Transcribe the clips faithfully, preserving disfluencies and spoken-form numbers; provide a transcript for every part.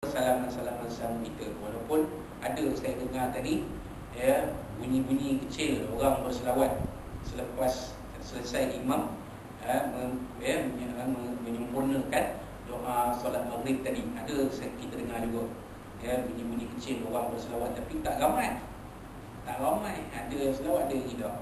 salaman-salaman sama kita. Walaupun ada saya dengar tadi ya, bunyi-bunyi kecil orang berselawat selepas selesai imam ya, ya, menyempurnakan doa solat maghrib tadi. Ada kita dengar juga ya, bunyi-bunyi kecil orang berselawat, tapi tak ramai. Tak ramai. Ada selawat, ada tidak.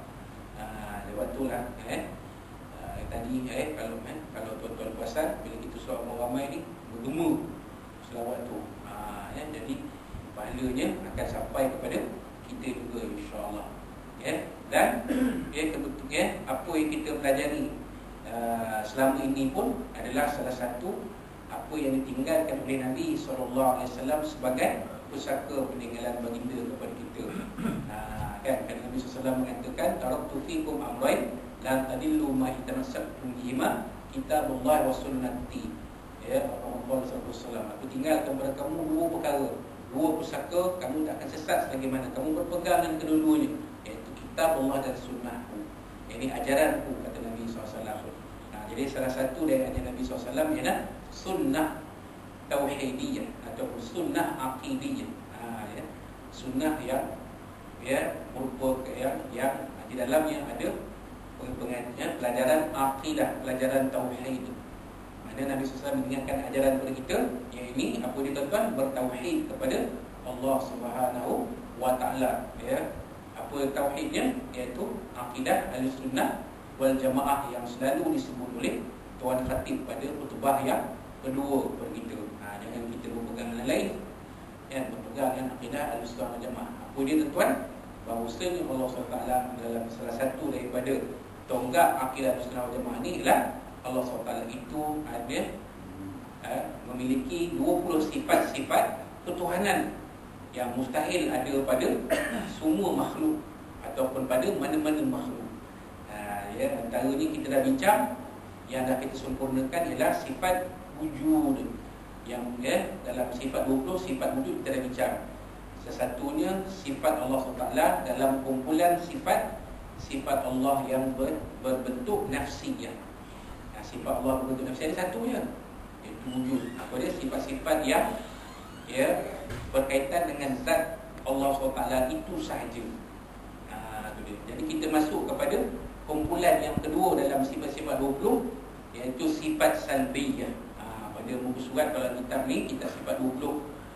Ha, lewat tu lah eh. Ha, tadi eh kalau eh, kalau tuan-tuan perasan bila kita solat ramai ni bergema selawat tu. Ha, ya, jadi pahalanya akan sampai kepada kita juga, insya-Allah. Ya, dan ya, kebetulan ya, apa yang kita pelajari uh, selama ini pun adalah salah satu apa yang ditinggalkan oleh Nabi sallallahu alaihi wasallam sebagai pusaka peninggalan baginda kepada kita. Ha, kan, kan Nabi sallallahu alaihi wasallam mengatakan taraktu fikum amrayn la tadillu ma tamassaktum bihima kitabullah wa sunnati. Ya, Rasulullah sallallahu alaihi wasallam, aku tinggalkan kepada kamu dua perkara, dua pusaka, kamu tak akan sesat sebagaimana kamu berpegang dengan kedua-duanya, iaitu kitab Allah dan sunnahku. Ini ajaranku, kata Nabi sallallahu alaihi wasallam. Nah, jadi salah satu dari ajaran Nabi sallallahu alaihi wasallam ialah sunnah tauhidiyah ataupun sunnah aqidiyah. Ha, ya. Sunnah yang ya merupakan yang, yang di dalamnya ada pengajian pelajaran akidah, pelajaran tauhid. Mana Nabi sallallahu alaihi wasallam mengingatkan ajaran kepada kita, yang ini apa dia tuan-tuan, bertauhid kepada Allah Subhanahu wa taala, ya. Apa tauhidnya? Iaitu akidah Ahlussunnah wal Jamaah yang selalu disebut oleh Tuan Khatib pada khutbah yang kedua kepada kita. Ha, jangan kita berpegang dengan lain, ya, berpegang dengan akidah Ahlussunnah wal Jamaah. Apa dia tuan-tuan? Bahawasanya Allah subhanahu wa taala dalam salah satu daripada tonggak akidah Ahlussunnah wal Jamaah ni ialah Allah subhanahu wa taala itu ada eh, memiliki dua puluh sifat-sifat ketuhanan yang mustahil ada pada semua makhluk ataupun pada mana-mana makhluk. Ha, ya, antaranya kita dah bincang, yang dah kita sempurnakan ialah sifat wujud. Yang ya, dalam sifat dua puluh sifat wujud kita dah bincang. Sesatunya sifat Allah subhanahu wa taala dalam kumpulan sifat sifat Allah yang ber, berbentuk nafsiyah. Sifat Allah berbentuk nafsi ada satu je, iaitu wujud. Apa dia? Sifat-sifat yang ya berkaitan dengan zat Allah subhanahu wa taala itu sahaja. Ha, tu dia. Jadi kita masuk kepada kumpulan yang kedua dalam sifat-sifat dua puluh, iaitu sifat salbiyah. Ha, pada muka surat kalau kitab ni, kitab sifat dua puluh,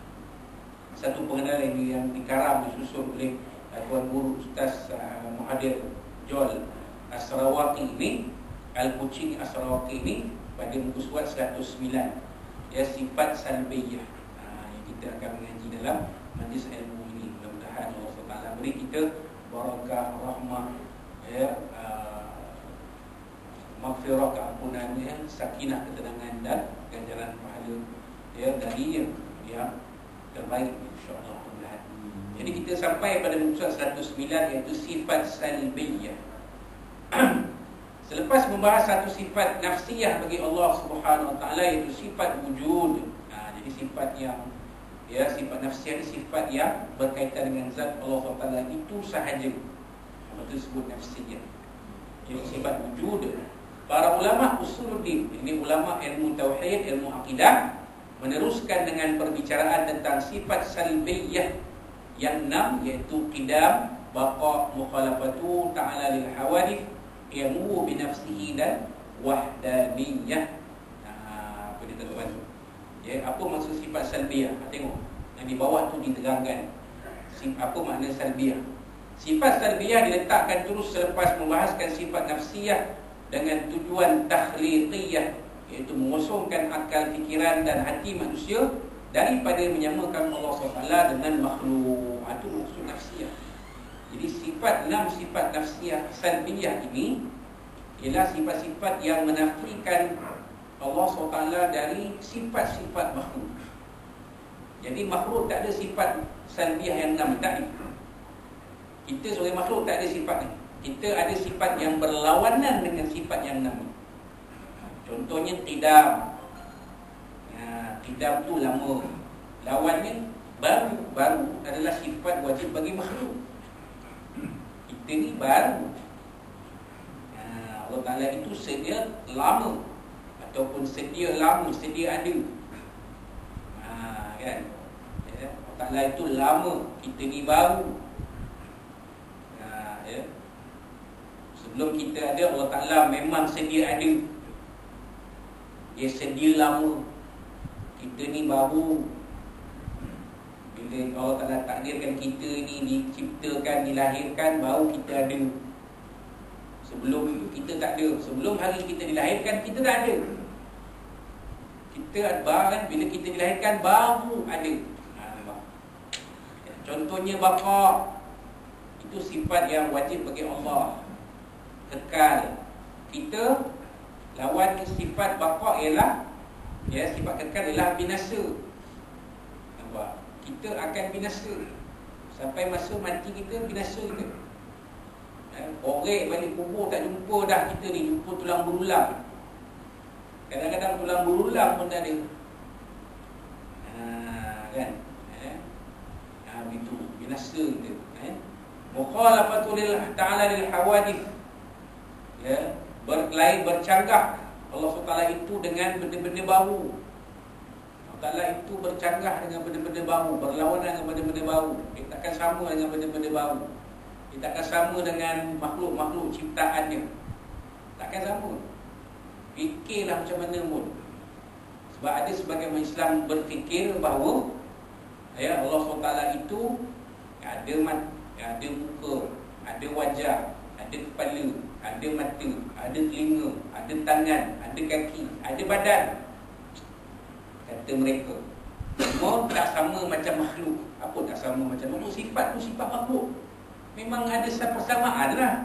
satu pengenalan yang dikarang disusun oleh uh, Tuan Guru Ustaz uh, Muhadir Jol As-Sarawaki ini, Al-Kuching As-Sarawaki ini, pada muka surat seratus sembilan, ya, sifat salbiyah. Ha, yang kita akan mengaji dalam majlis ilmu ini. Mudah-mudahan Allah subhanahu wa taala beri kita barakah, rahmah, ya, uh, maghfirah, keampunannya, sakinah, ketenangan dan ganjaran pahala, ya, dari yang, yang terbaik, insya-Allah. Jadi kita sampai pada muka surat seratus sembilan, iaitu sifat salbiyah. Selepas membahas satu sifat nafsiyah bagi Allah Subhanahu wa taala, iaitu sifat wujud. Ha, jadi sifat yang ya sifat nafsiyah ni sifat yang berkaitan dengan zat Allah Subhanahu wa taala itu sahaja. Apa itu disebut nafsiyah. Jadi sifat wujud. Para ulama usuluddin, ini ulama ilmu tauhid, ilmu akidah, meneruskan dengan perbicaraan tentang sifat salbiyah yang enam, iaitu qidam, baqa, mukhalafatu ta'ala lil hawadith, yamu bi nafsihi dan wahdaniyah. Ha, apa dia tuan-tuan? Ya, apa maksud sifat salbiyah? Ha, tengok yang di bawah tu diterangkan. Apa makna salbiyah? Sifat salbiyah diletakkan terus selepas membahaskan sifat nafsiyah dengan tujuan takhliqiyah, iaitu mengosongkan akal, fikiran dan hati manusia daripada menyamakan Allah subhanahu wa taala dengan makhluk. Itu maksud nafsiyah. Jadi sifat enam sifat nafsiyah salbiyah ini ialah sifat-sifat yang menafikan Allah subhanahu wa taala dari sifat-sifat makhluk. Jadi makhluk tak ada sifat salbiyah yang enam tadi. Kita sebagai makhluk tak ada sifat ni. Kita ada sifat yang berlawanan dengan sifat yang enam. Contohnya qidam. Ya, qidam tu lama. Lawannya baru. Baru adalah sifat wajib bagi makhluk. Kita ni baru. Ha, Allah Ta'ala itu sedia lama, ataupun sedia lama, sedia ada. Ha, kan? Ya, Allah Ta'ala itu lama, kita ni baru. Ha, ya. Sebelum kita ada, Allah Ta'ala memang sedia ada. Dia sedia lama. Kita ni baru. Bila Allah Ta'ala takdirkan kita ni diciptakan, dilahirkan, baru kita ada. Sebelum itu kita tak ada. Sebelum hari kita dilahirkan, kita tak ada. Kita ada, bila kita dilahirkan, baru ada. Ha, contohnya bapa. Itu sifat yang wajib bagi Allah, kekal. Kita lawan sifat bapa ialah, ya, sifat kekal ialah binasa. Nampak? Kita akan binasa. Sampai masa mati kita, binasa kita. Eh, Orek balik kubur tak jumpa dah kita ni, jumpa tulang berulang. Kadang-kadang tulang berulang pun tak ada. Ha, kan? Eh? Ha, begitu, binasa kita. Eh? Mukhalafatul ta'ala lil hawadith. Ya, berkelahi, bercanggah Allah subhanahu wa taala itu dengan benda-benda baru. Allah Ta'ala itu bercanggah dengan benda-benda baru, berlawanan dengan benda-benda baru. Dia takkan sama dengan benda-benda baru. Dia takkan sama dengan makhluk-makhluk ciptaannya. Takkan sama. Fikirlah macam mana pun. Sebab ada sebagian Islam berfikir bahawa, ya, Allah subhanahu wa taala itu ada mat, ada muka, ada wajah, ada kepala, ada mata, ada telinga, ada tangan, ada kaki, ada badan. Kata mereka, semua tak sama macam makhluk. Apa tak sama macam makhluk? Sifat tu sifat makhluk. Memang ada persamaan lah.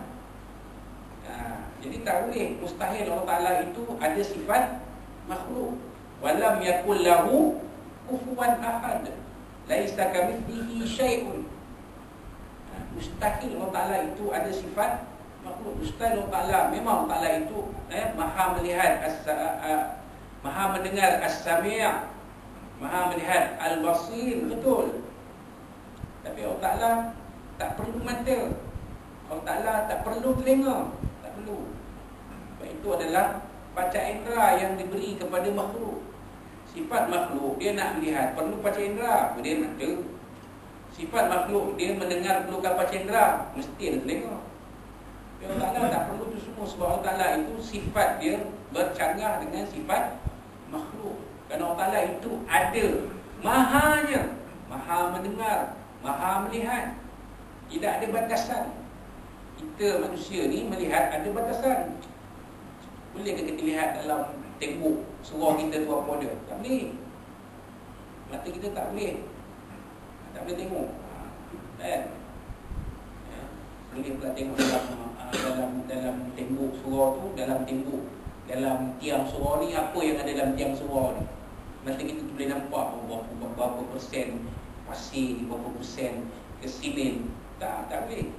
Ha, jadi tak boleh, mustahil Allah Ta'ala itu ada sifat makhluk. Walam yakul lahu kufuwan ahad, laisa kamitslihi syai'un. Ha, mustahil Allah Ta'ala itu ada sifat makhluk. Mustahil Allah Ta'ala. Memang Allah Ta'ala itu eh, maha melihat, as, uh, maha mendengar, as-sami', maha melihat, al-basir. Betul. Tapi Allah Ta'ala tak perlu mata. Allah Ta'ala tak perlu telinga. Tak perlu. Sebab itu adalah panca indera yang diberi kepada makhluk. Sifat makhluk, dia nak melihat, perlu panca indera, dia mata. Sifat makhluk, dia mendengar, perlukan panca indera, mesti ada telinga. Allah Ta'ala tak perlu itu semua. Sebab Allah Ta'ala itu sifat dia bercanggah dengan sifat makhluk. Kerana Allah Ta'ala itu ada mahanya, maha mendengar, maha melihat. Tidak ada batasan. Kita manusia ni melihat ada batasan. Boleh ke kita lihat dalam tembok surau kita tu apa dia? Tak boleh. Mata kita tak boleh. Tak boleh tengok. Kan? Ya. Boleh pula tengok dalam dalam dalam tembok surau tu, dalam tembok, dalam tiang surau ni, apa yang ada dalam tiang surau ni. Mata kita tu boleh nampak berapa, berapa persen pasir, berapa persen ke simen. Tak, tak boleh.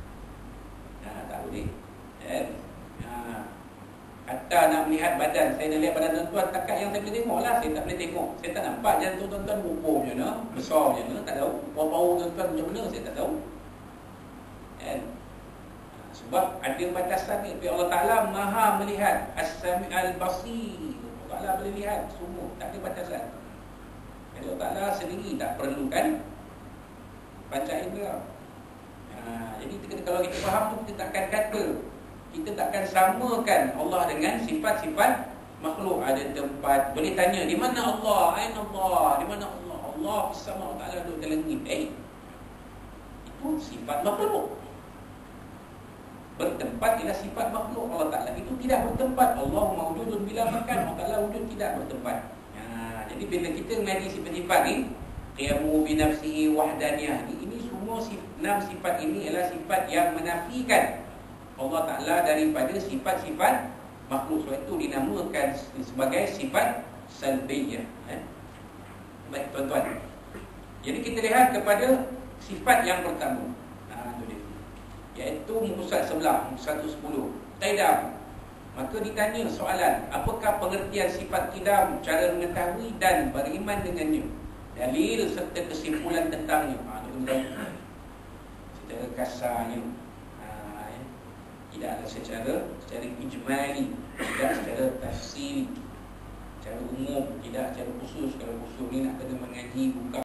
Ha, tak boleh. Eh? Ha. Hatta nak melihat badan, saya nak lihat badan tuan-tuan, takat yang saya boleh tengok lah. Saya tak boleh tengok. Saya tak nampak jantung tuan-tuan berubah macam mana, besar macam mana, tak tahu. Bau-bau tuan-tuan macam mana, saya tak tahu. Eh? Sebab ada batasan ni. Tapi Allah Ta'ala maha melihat, as-sami' al-basir. Allah Ta'ala boleh lihat semua, tak ada batasan. Jadi Allah Ta'ala sendiri tak perlukan panca indera. Ha, jadi kita, kalau kita faham tu, kita takkan kata, kita takkan samakan Allah dengan sifat-sifat makhluk. Ada tempat, boleh tanya, di mana Allah? Aina Allah? Di mana Allah? Allah bersama Allah Ta'ala duduk dalam langit. Eh, itu sifat makhluk. Bertempat ialah sifat makhluk. Allah Ta'ala itu tidak bertempat. Allah mawjudun bila makan. Allah Ta'ala wujud tidak bertempat. Ha, jadi bila kita mengaji sifat-sifat ni, qiyamu binafsihi wahdaniyah, ini semua enam sifat ini adalah sifat yang menafikan Allah Ta'ala daripada sifat-sifat makhluk. Sebab itu dinamakan sebagai sifat salbiyah. eh? Baik tuan-tuan, jadi kita lihat kepada sifat yang pertama, ha, itu dia, iaitu muka surat sebelah, muka seratus sepuluh, qidam. Maka ditanya soalan, apakah pengertian sifat qidam, cara mengetahui dan beriman dengannya, dalil serta kesimpulan tentangnya. Ha, secara kasarnya, ha, eh? tidak ada secara secara ijmali, tidak secara tafsiri, secara umum, tidak secara khusus. Kalau khusus ni nak kena mengaji buka